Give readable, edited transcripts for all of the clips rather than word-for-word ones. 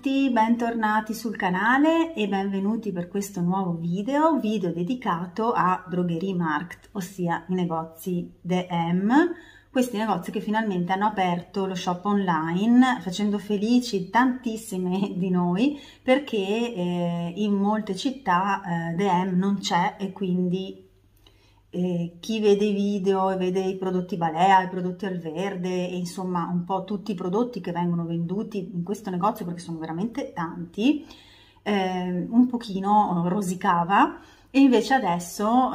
tutti, bentornati sul canale e benvenuti per questo nuovo video dedicato a Drogeriemarkt, ossia i negozi DM, questi negozi che finalmente hanno aperto lo shop online, facendo felici tantissime di noi perché in molte città DM non c'è e quindi chi vede i video e vede i prodotti Balea, i prodotti Alverde e insomma un po' tutti i prodotti che vengono venduti in questo negozio, perché sono veramente tanti, un pochino rosicava, e invece adesso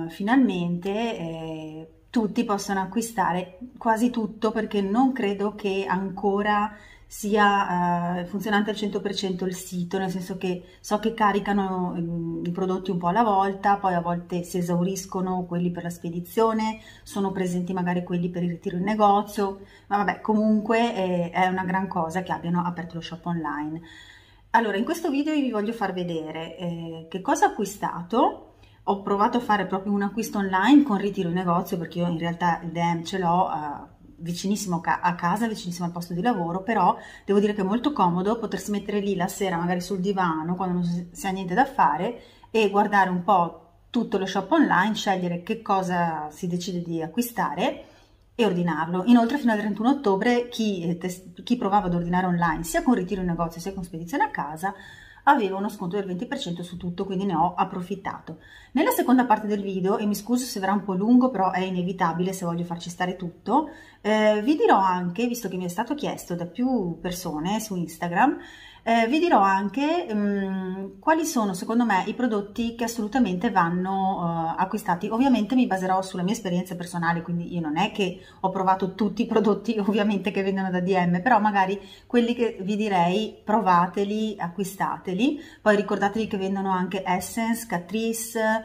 finalmente tutti possono acquistare quasi tutto, perché non credo che ancora sia funzionante al 100% il sito, nel senso che so che caricano i prodotti un po' alla volta, poi a volte si esauriscono quelli per la spedizione, sono presenti magari quelli per il ritiro in negozio, ma vabbè, comunque è una gran cosa che abbiano aperto lo shop online. Allora, in questo video vi voglio far vedere che cosa ho acquistato. Ho provato a fare proprio un acquisto online con ritiro in negozio, perché io in realtà il DM ce l'ho vicinissimo a casa, vicinissimo al posto di lavoro, però devo dire che è molto comodo potersi mettere lì la sera magari sul divano quando non si ha niente da fare e guardare un po' tutto lo shop online, scegliere che cosa si decide di acquistare e ordinarlo. Inoltre fino al 31 ottobre chi provava ad ordinare online sia con ritiro in negozio sia con spedizione a casa aveva uno sconto del 20% su tutto, quindi ne ho approfittato. Nella seconda parte del video, e mi scuso se verrà un po' lungo, però è inevitabile se voglio farci stare tutto, vi dirò anche, visto che mi è stato chiesto da più persone su Instagram, vi dirò anche quali sono secondo me i prodotti che assolutamente vanno acquistati. Ovviamente mi baserò sulla mia esperienza personale, quindi io non è che ho provato tutti i prodotti ovviamente che vendono da DM, però magari quelli che vi direi provateli, acquistateli. Poi ricordatevi che vendono anche Essence, Catrice,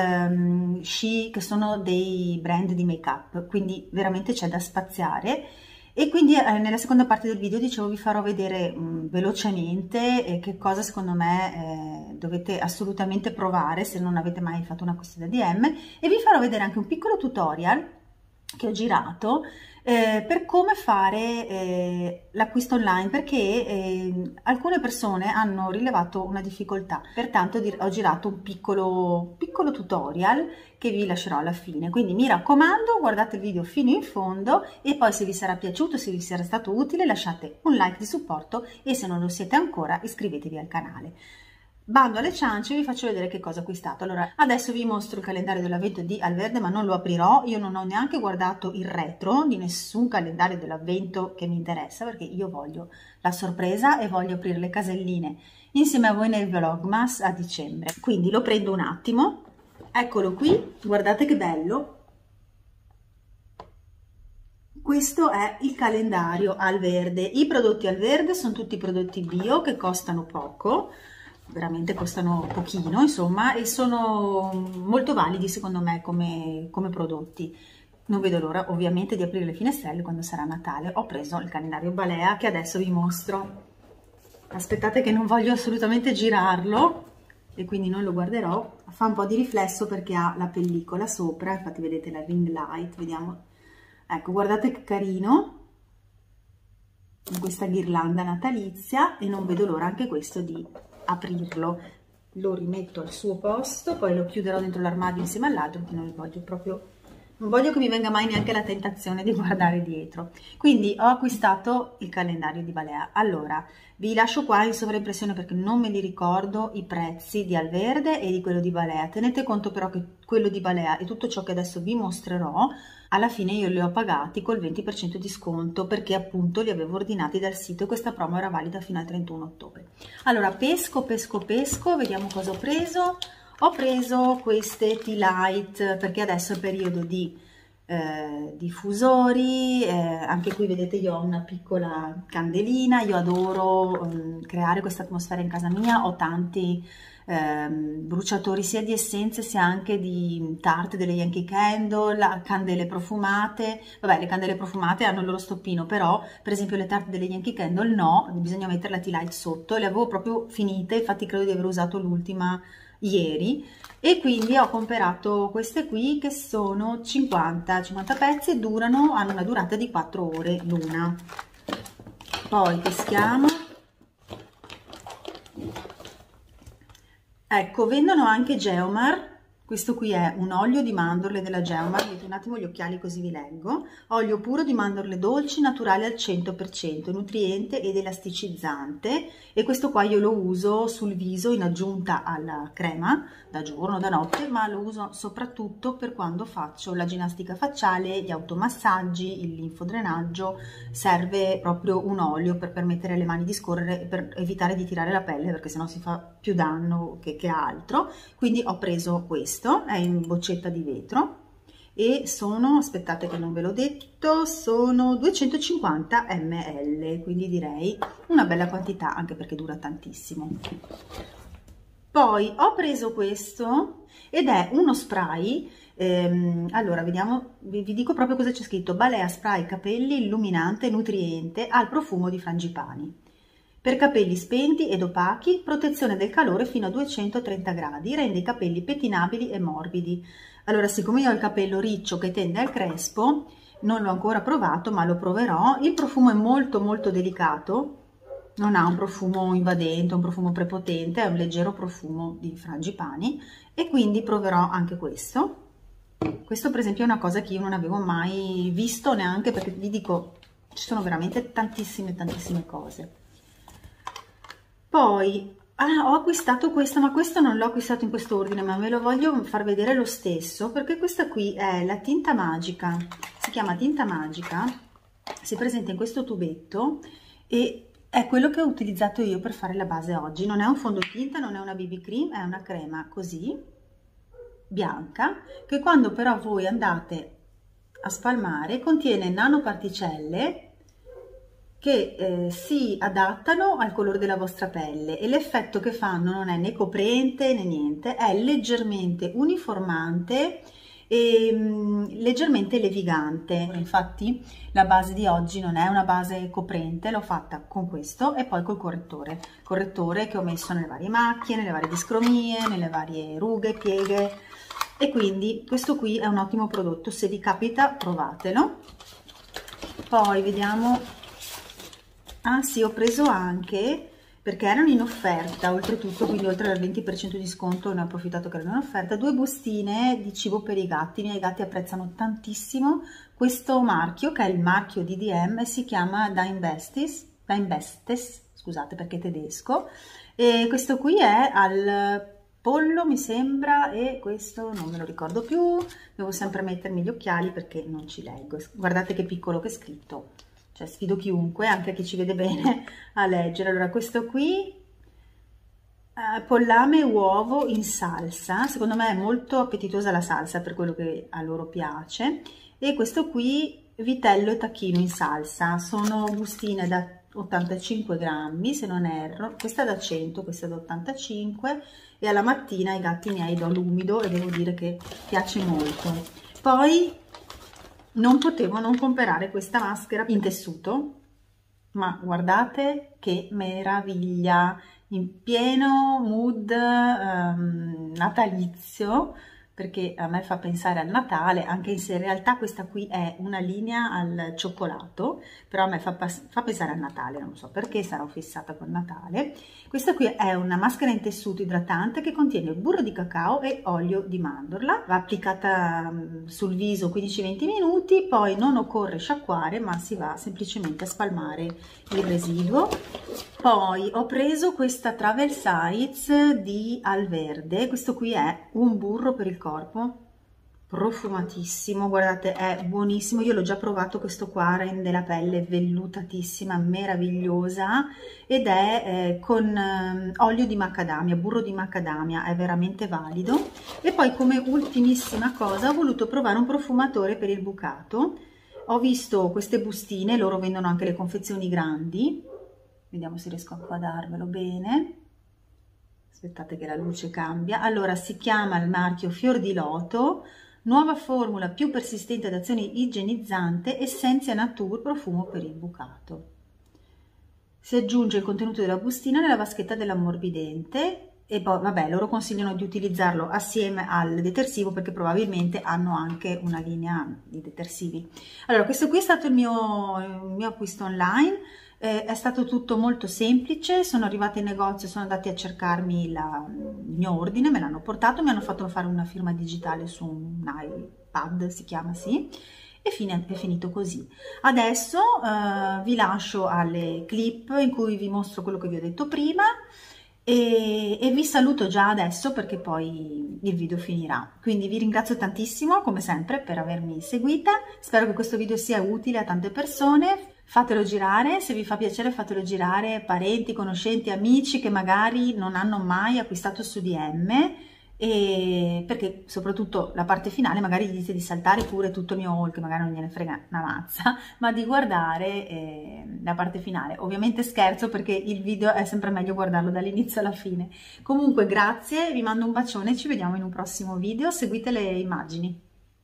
She, che sono dei brand di make up, quindi veramente c'è da spaziare. E quindi nella seconda parte del video, dicevo, vi farò vedere velocemente che cosa secondo me dovete assolutamente provare se non avete mai fatto un acquisto da DM, e vi farò vedere anche un piccolo tutorial che ho girato per come fare l'acquisto online, perché alcune persone hanno rilevato una difficoltà, pertanto ho girato un piccolo tutorial che vi lascerò alla fine. Quindi mi raccomando, guardate il video fino in fondo e poi se vi sarà piaciuto, se vi sarà stato utile, lasciate un like di supporto e se non lo siete ancora iscrivetevi al canale. Bando alle ciance, vi faccio vedere che cosa ho acquistato. Allora, adesso vi mostro il calendario dell'avvento di Alverde, ma non lo aprirò. Io non ho neanche guardato il retro di nessun calendario dell'avvento che mi interessa, perché io voglio la sorpresa e voglio aprire le caselline insieme a voi nel Vlogmas a dicembre. Quindi lo prendo un attimo, eccolo qui, guardate che bello. Questo è il calendario Alverde. I prodotti Alverde sono tutti prodotti bio che costano poco, veramente costano pochino, insomma, e sono molto validi secondo me come prodotti. Non vedo l'ora ovviamente di aprire le finestrelle quando sarà Natale. Ho preso il calendario Balea che adesso vi mostro. Aspettate che non voglio assolutamente girarlo e quindi non lo guarderò. Fa un po' di riflesso perché ha la pellicola sopra, infatti vedete la ring light, vediamo. Ecco, guardate che carino, con questa ghirlanda natalizia, e non vedo l'ora anche questo di aprirlo. Lo rimetto al suo posto, poi lo chiuderò dentro l'armadio insieme all'altro, perché non voglio che mi venga mai neanche la tentazione di guardare dietro. Quindi ho acquistato il calendario di Balea. Allora, vi lascio qua in sovraimpressione perché non me li ricordo i prezzi di Alverde e di quello di Balea. Tenete conto però che quello di Balea e tutto ciò che adesso vi mostrerò, alla fine io li ho pagati col 20% di sconto, perché appunto li avevo ordinati dal sito e questa promo era valida fino al 31 ottobre. Allora, pesco, vediamo cosa ho preso. Ho preso queste tea light perché adesso è periodo di diffusori, anche qui vedete io ho una piccola candelina, io adoro creare questa atmosfera in casa mia, ho tanti bruciatori sia di essenze sia anche di tarte delle Yankee Candle, candele profumate. Vabbè, le candele profumate hanno il loro stoppino, però per esempio le tarte delle Yankee Candle no, bisogna mettere la tea light sotto, le avevo proprio finite, infatti credo di aver usato l'ultima ieri, e quindi ho comprato queste qui che sono 50 pezzi e hanno una durata di 4 ore l'una. Poi peschiamo Ecco, vendono anche Geomar. Questo qui è un olio di mandorle della Geomar, mettete un attimo gli occhiali così vi leggo. Olio puro di mandorle dolci, naturale al 100%, nutriente ed elasticizzante, e questo qua io lo uso sul viso in aggiunta alla crema, da giorno, da notte, ma lo uso soprattutto per quando faccio la ginnastica facciale, gli automassaggi, il linfodrenaggio. Serve proprio un olio per permettere alle mani di scorrere e per evitare di tirare la pelle, perché sennò si fa più danno che altro. Quindi ho preso questo, è in boccetta di vetro e sono, aspettate che non ve l'ho detto, sono 250 ml, quindi direi una bella quantità, anche perché dura tantissimo. Poi ho preso questo ed è uno spray, allora vediamo, vi dico proprio cosa c'è scritto: Balea spray capelli illuminante nutriente al profumo di frangipani. Per capelli spenti ed opachi, protezione del calore fino a 230 gradi, rende i capelli pettinabili e morbidi. Allora, siccome io ho il capello riccio che tende al crespo, non l'ho ancora provato, ma lo proverò. Il profumo è molto molto delicato, non ha un profumo invadente, un profumo prepotente, è un leggero profumo di frangipani, e quindi proverò anche questo. Questo per esempio è una cosa che io non avevo mai visto, neanche, perché vi dico, ci sono veramente tantissime cose. Poi ho acquistato questa, ma questo non l'ho acquistato in questo ordine, ma ve lo voglio far vedere lo stesso, perché questa qui è la tinta magica, si chiama tinta magica, si presenta in questo tubetto e è quello che ho utilizzato io per fare la base oggi. Non è un fondotinta, non è una BB cream, è una crema così bianca, che quando però voi andate a spalmare contiene nanoparticelle che si adattano al colore della vostra pelle, e l'effetto che fanno non è né coprente né niente, è leggermente uniformante e leggermente levigante. Infatti la base di oggi non è una base coprente, l'ho fatta con questo e poi col correttore che ho messo nelle varie macchie, nelle varie discromie, nelle varie rughe, pieghe, e quindi questo qui è un ottimo prodotto, se vi capita provatelo. Poi vediamo. Ah sì, ho preso anche, perché erano in offerta oltretutto, quindi oltre al 20% di sconto ne ho approfittato che erano in offerta, 2 bustine di cibo per i gatti. I miei gatti apprezzano tantissimo questo marchio, che è il marchio DDM, si chiama Divestes, scusate perché è tedesco, e questo qui è al pollo mi sembra, e questo non me lo ricordo più, devo sempre mettermi gli occhiali perché non ci leggo, guardate che piccolo che è scritto. Cioè sfido chiunque, anche chi ci vede bene, a leggere. Allora questo qui, pollame e uovo in salsa, secondo me è molto appetitosa la salsa per quello che a loro piace, e questo qui vitello e tacchino in salsa, sono bustine da 85 grammi se non erro, questa da 100, questa da 85, e alla mattina ai gatti miei do l'umido e devo dire che piace molto. Poi non potevo non comprare questa maschera in tessuto, ma guardate che meraviglia, in pieno mood natalizio, perché a me fa pensare al Natale, anche se in realtà questa qui è una linea al cioccolato, però a me fa pensare al Natale, non so perché, sarò fissata con Natale. Questa qui è una maschera in tessuto idratante che contiene burro di cacao e olio di mandorla, va applicata sul viso 15-20 minuti, poi non occorre sciacquare, ma si va semplicemente a spalmare il residuo. Poi ho preso questa Travel Sites di Alverde, questo qui è un burro per il corpo, profumatissimo, guardate è buonissimo, io l'ho già provato, questo qua rende la pelle vellutatissima, meravigliosa, ed è con olio di macadamia, burro di macadamia, è veramente valido. E poi come ultimissima cosa ho voluto provare un profumatore per il bucato, ho visto queste bustine, loro vendono anche le confezioni grandi, vediamo se riesco a quadrarvelo bene, aspettate che la luce cambia. Allora si chiama il marchio Fior di Loto, nuova formula più persistente ad azione igienizzante, Essenzia Nature profumo per il bucato. Si aggiunge il contenuto della bustina nella vaschetta dell'ammorbidente e poi vabbè, loro consigliano di utilizzarlo assieme al detersivo perché probabilmente hanno anche una linea di detersivi. Allora questo qui è stato il mio acquisto online. È stato tutto molto semplice, sono arrivata in negozio, sono andati a cercarmi il mio ordine, me l'hanno portato, mi hanno fatto fare una firma digitale su un iPad, si chiama, sì, e è finito così. Adesso vi lascio alle clip in cui vi mostro quello che vi ho detto prima e vi saluto già adesso perché poi il video finirà. Quindi vi ringrazio tantissimo come sempre per avermi seguita, spero che questo video sia utile a tante persone. Fatelo girare, se vi fa piacere fatelo girare parenti, conoscenti, amici che magari non hanno mai acquistato su DM, e perché soprattutto la parte finale magari gli dite di saltare pure tutto il mio haul, che magari non gliene frega una mazza, ma di guardare la parte finale. Ovviamente scherzo, perché il video è sempre meglio guardarlo dall'inizio alla fine. Comunque grazie, vi mando un bacione, ci vediamo in un prossimo video, seguite le immagini.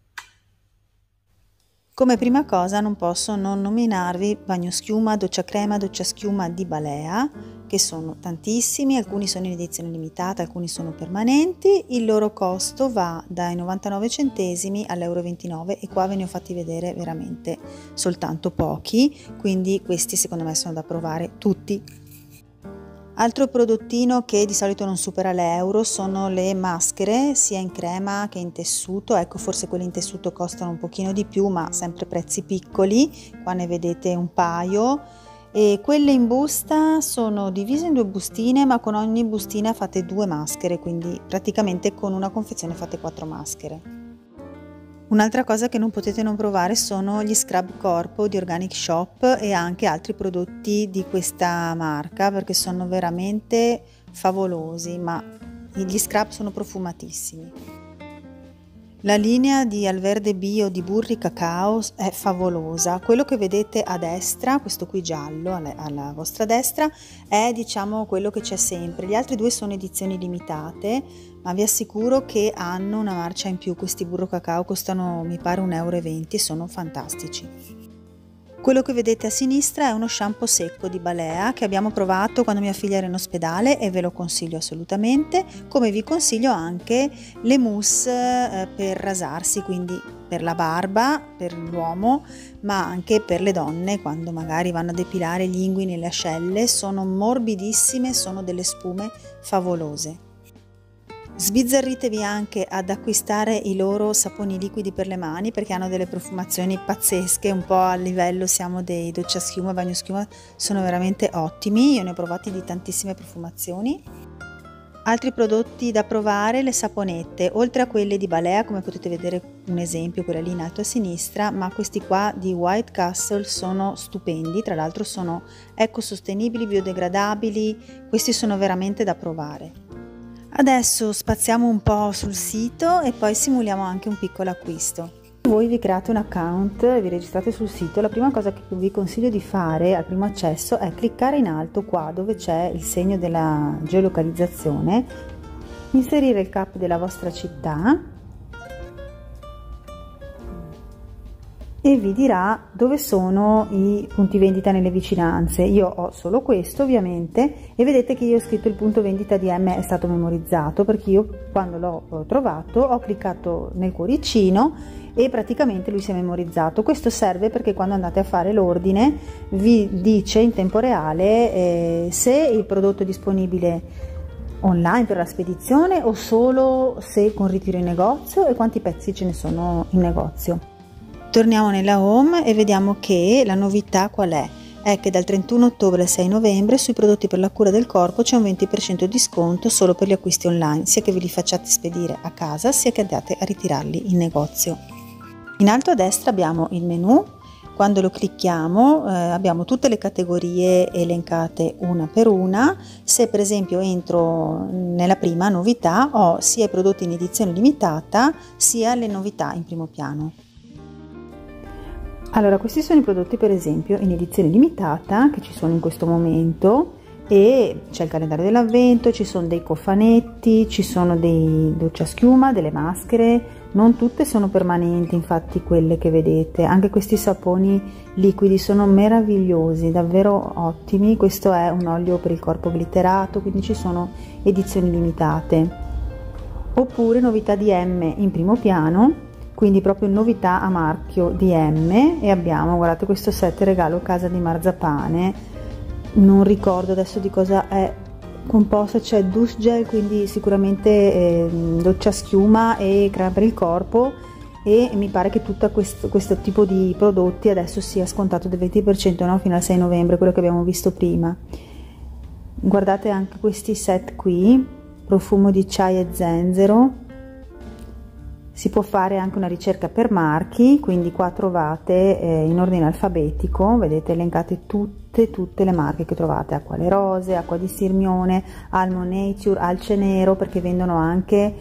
Come prima cosa non posso non nominarvi bagno schiuma, doccia crema, doccia schiuma di Balea, che sono tantissimi, alcuni sono in edizione limitata, alcuni sono permanenti. Il loro costo va dai 99 centesimi all'euro 29 e qua ve ne ho fatti vedere veramente soltanto pochi, quindi questi secondo me sono da provare tutti. Altro prodottino che di solito non supera l'euro sono le maschere, sia in crema che in tessuto. Ecco, forse quelle in tessuto costano un pochino di più, ma sempre prezzi piccoli, qua ne vedete un paio. E quelle in busta sono divise in 2 bustine, ma con ogni bustina fate 2 maschere, quindi praticamente con una confezione fate 4 maschere. Un'altra cosa che non potete non provare sono gli scrub corpo di Organic Shop e anche altri prodotti di questa marca, perché sono veramente favolosi, ma gli scrub sono profumatissimi. La linea di Alverde Bio di burri cacao è favolosa. Quello che vedete a destra, questo qui giallo alla vostra destra, è diciamo quello che c'è sempre. Gli altri 2 sono edizioni limitate, ma vi assicuro che hanno una marcia in più. Questi burro cacao costano mi pare 1,20 € e sono fantastici. Quello che vedete a sinistra è uno shampoo secco di Balea che abbiamo provato quando mia figlia era in ospedale e ve lo consiglio assolutamente, come vi consiglio anche le mousse per rasarsi, quindi per la barba, per l'uomo, ma anche per le donne quando magari vanno a depilare gli inguini e le ascelle. Sono morbidissime, sono delle spume favolose. Sbizzarritevi anche ad acquistare i loro saponi liquidi per le mani, perché hanno delle profumazioni pazzesche, un po' a livello siamo dei doccia schiuma, bagno schiuma, sono veramente ottimi. Io ne ho provati di tantissime profumazioni. Altri prodotti da provare, le saponette, oltre a quelle di Balea, come potete vedere un esempio, quella lì in alto a sinistra, ma questi qua di White Castle sono stupendi, tra l'altro sono ecosostenibili, biodegradabili, questi sono veramente da provare. Adesso spaziamo un po' sul sito e poi simuliamo anche un piccolo acquisto. Se voi vi create un account e vi registrate sul sito, la prima cosa che vi consiglio di fare al primo accesso è cliccare in alto qua dove c'è il segno della geolocalizzazione, inserire il CAP della vostra città e vi dirà dove sono i punti vendita nelle vicinanze. Io ho solo questo ovviamente e vedete che io ho scritto il punto vendita DM è stato memorizzato, perché io quando l'ho trovato ho cliccato nel cuoricino e praticamente lui si è memorizzato. Questo serve perché quando andate a fare l'ordine vi dice in tempo reale se il prodotto è disponibile online per la spedizione o solo se con ritiro in negozio e quanti pezzi ce ne sono in negozio. Torniamo nella home e vediamo che la novità qual è? È che dal 31 ottobre al 6 novembre sui prodotti per la cura del corpo c'è un 20% di sconto solo per gli acquisti online, sia che ve li facciate spedire a casa sia che andate a ritirarli in negozio. In alto a destra abbiamo il menu. Quando lo clicchiamo abbiamo tutte le categorie elencate una per una. Se per esempio entro nella prima novità ho sia i prodotti in edizione limitata sia le novità in primo piano. Allora, questi sono i prodotti per esempio in edizione limitata che ci sono in questo momento e c'è il calendario dell'avvento, ci sono dei cofanetti, ci sono dei doccia schiuma, delle maschere, non tutte sono permanenti, infatti quelle che vedete, anche questi saponi liquidi sono meravigliosi, davvero ottimi. Questo è un olio per il corpo glitterato, quindi ci sono edizioni limitate. Oppure novità DM in primo piano, quindi proprio novità a marchio DM, e abbiamo, guardate, questo set regalo casa di marzapane non ricordo adesso di cosa è composta, c'è douche gel, quindi sicuramente doccia schiuma e crema per il corpo, e mi pare che tutto questo tipo di prodotti adesso sia scontato del 20%, no? Fino al 6 novembre, quello che abbiamo visto prima. Guardate anche questi set qui, profumo di chai e zenzero. Si può fare anche una ricerca per marchi, quindi qua trovate in ordine alfabetico, vedete elencate tutte le marche che trovate: Acqua Le Rose, Acqua di Sirmione, Almo Nature, Alce Nero, perché vendono anche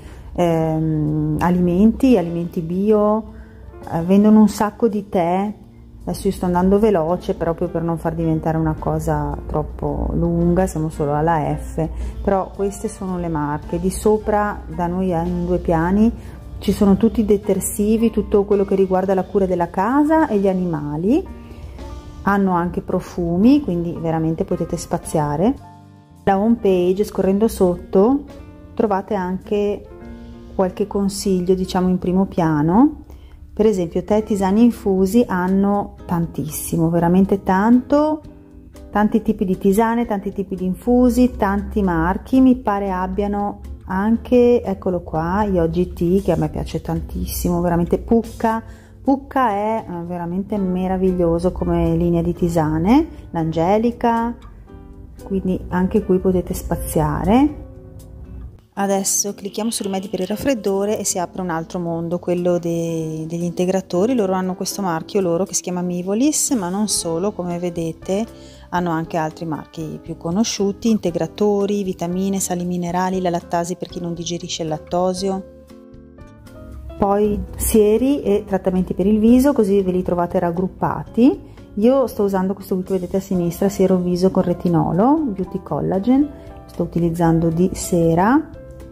alimenti bio, vendono un sacco di tè. Adesso io sto andando veloce proprio per non far diventare una cosa troppo lunga, siamo solo alla F, però queste sono le marche. Di sopra da noi in 2 piani ci sono tutti i detersivi, tutto quello che riguarda la cura della casa e gli animali. Hanno anche profumi, quindi veramente potete spaziare. La home page, scorrendo sotto, trovate anche qualche consiglio, diciamo in primo piano. Per esempio tè e tisani infusi, hanno tantissimo, veramente tanto, tanti tipi di tisane, tanti tipi di infusi, tanti marchi. Mi pare abbiano anche, eccolo qua, Yogi Tea, che a me piace tantissimo, veramente. Pucca è veramente meraviglioso come linea di tisane, l'Angelica, quindi anche qui potete spaziare. Adesso clicchiamo su rimedi per il raffreddore e si apre un altro mondo, quello degli integratori. Loro hanno questo marchio loro che si chiama Mivolis, ma non solo, come vedete hanno anche altri marchi più conosciuti: integratori, vitamine, sali minerali, la lattasi per chi non digerisce il lattosio, poi sieri e trattamenti per il viso, così ve li trovate raggruppati. Io sto usando questo qui che vedete a sinistra, siero viso con retinolo, Beauty Collagen, sto utilizzando di sera.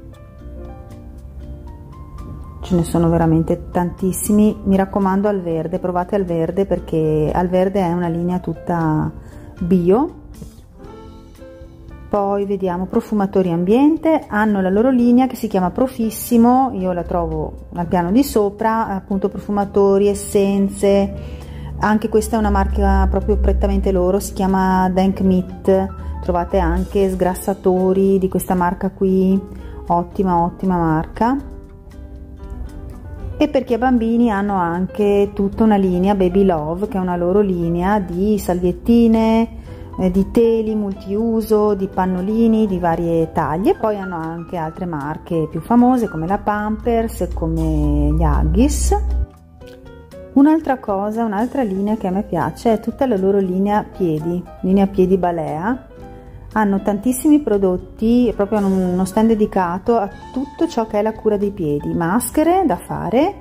Ce ne sono veramente tantissimi, mi raccomando al verde, provate al verde, perché al verde è una linea tutta bio. Poi vediamo profumatori ambiente, hanno la loro linea che si chiama Profissimo, io la trovo al piano di sopra, appunto profumatori, essenze. Anche questa è una marca proprio prettamente loro, si chiama Denk Meat. Trovate anche sgrassatori di questa marca qui, ottima marca. E per chi ha bambini hanno anche tutta una linea Baby Love, che è una loro linea di salviettine, di teli multiuso, di pannolini di varie taglie. Poi hanno anche altre marche più famose come la Pampers, come gli Huggies. Un'altra cosa, un'altra linea che a me piace è tutta la loro linea piedi Balea. Hanno tantissimi prodotti, proprio uno stand dedicato a tutto ciò che è la cura dei piedi: maschere da fare,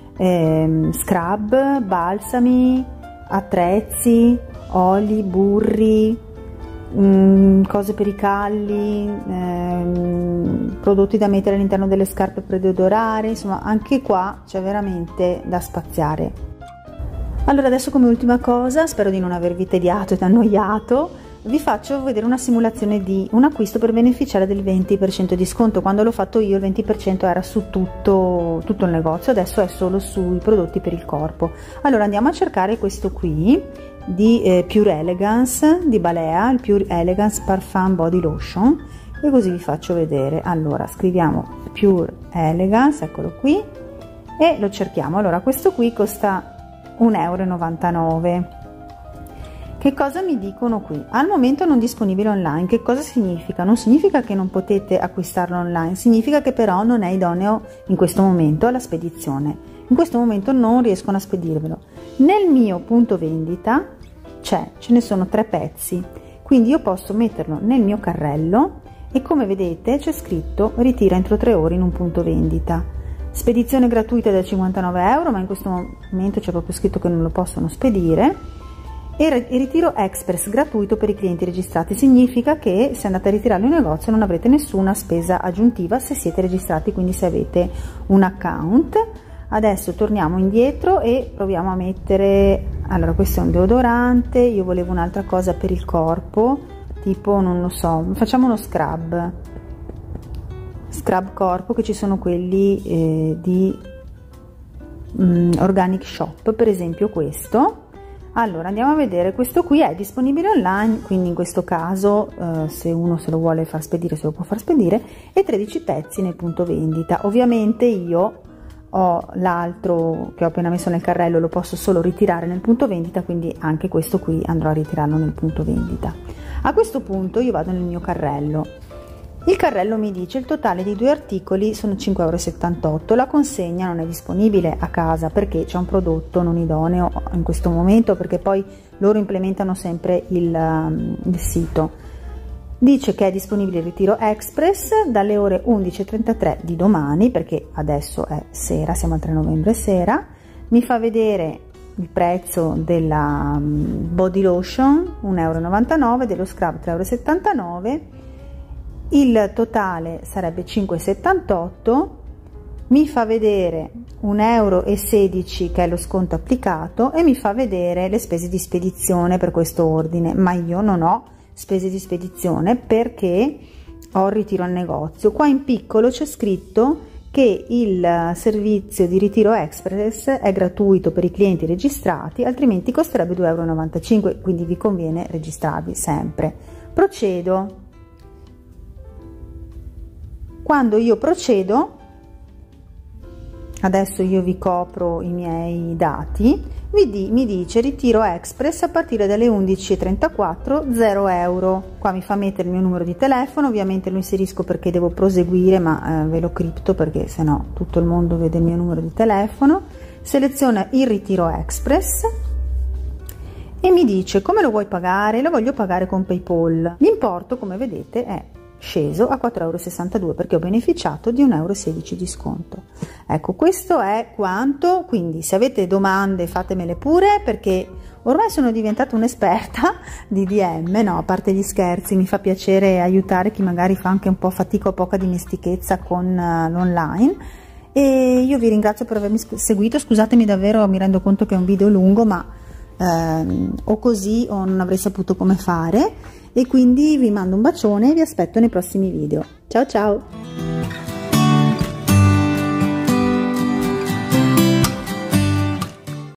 scrub, balsami, attrezzi, oli, burri, cose per i calli, prodotti da mettere all'interno delle scarpe per deodorare. Insomma, anche qua c'è veramente da spaziare. Allora, adesso come ultima cosa, spero di non avervi tediato ed annoiato, vi faccio vedere una simulazione di un acquisto per beneficiare del 20% di sconto. Quando l'ho fatto io il 20% era su tutto il negozio, adesso è solo sui prodotti per il corpo. Allora andiamo a cercare questo qui di Pure Elegance di Balea, il Pure Elegance Parfum Body Lotion, e così vi faccio vedere. Allora scriviamo Pure Elegance, eccolo qui, e lo cerchiamo. Allora questo qui costa 1,99 €. Che cosa mi dicono qui? Al momento non disponibile online. Che cosa significa? Non significa che non potete acquistarlo online, significa che però non è idoneo in questo momento alla spedizione. In questo momento non riescono a spedirvelo. Nel mio punto vendita ce ne sono 3 pezzi, quindi io posso metterlo nel mio carrello e come vedete c'è scritto ritira entro 3 ore in un punto vendita. Spedizione gratuita da 59 €, ma in questo momento c'è proprio scritto che non lo possono spedire. E ritiro express gratuito per i clienti registrati, significa che se andate a ritirarlo in negozio non avrete nessuna spesa aggiuntiva se siete registrati, quindi se avete un account. Adesso torniamo indietro e proviamo a mettere, allora questo è un deodorante, io volevo un'altra cosa per il corpo, tipo non lo so, facciamo uno scrub corpo, che ci sono quelli di Organic Shop, per esempio questo. Allora andiamo a vedere, questo qui è disponibile online, quindi in questo caso se uno se lo vuole far spedire se lo può far spedire, e 13 pezzi nel punto vendita. Ovviamente io ho l'altro che ho appena messo nel carrello, lo posso solo ritirare nel punto vendita, quindi anche questo qui andrò a ritirarlo nel punto vendita. A questo punto io vado nel mio carrello. Il carrello mi dice il totale di 2 articoli sono 5,78 €, la consegna non è disponibile a casa perché c'è un prodotto non idoneo in questo momento, perché poi loro implementano sempre il sito. Dice che è disponibile il ritiro express dalle ore 11:33 di domani, perché adesso è sera, siamo al 3 novembre sera. Mi fa vedere il prezzo della body lotion 1,99 €, dello scrub 3,79 €, il totale sarebbe 5,78 €, mi fa vedere 1,16 € che è lo sconto applicato e mi fa vedere le spese di spedizione per questo ordine, ma io non ho spese di spedizione perché ho il ritiro al negozio. Qua in piccolo c'è scritto che il servizio di ritiro express è gratuito per i clienti registrati, altrimenti costerebbe 2,95 €, quindi vi conviene registrarvi sempre. Procedo. Quando io procedo, adesso io vi copro i miei dati, mi dice ritiro express a partire dalle 11:34, 0 €. Qua mi fa mettere il mio numero di telefono, ovviamente lo inserisco perché devo proseguire, ma ve lo cripto perché sennò tutto il mondo vede il mio numero di telefono. Seleziona il ritiro express e mi dice come lo vuoi pagare. Lo voglio pagare con PayPal. L'importo, come vedete, è sceso a 4,62 € perché ho beneficiato di 1,16 € di sconto. Ecco, questo è quanto. Quindi se avete domande fatemele pure, perché ormai sono diventata un'esperta di DM, no, a parte gli scherzi, mi fa piacere aiutare chi magari fa anche un po' fatica o poca dimestichezza con l'online, e io vi ringrazio per avermi seguito. Scusatemi davvero, mi rendo conto che è un video lungo, ma o così o non avrei saputo come fare, e quindi vi mando un bacione e vi aspetto nei prossimi video. Ciao ciao!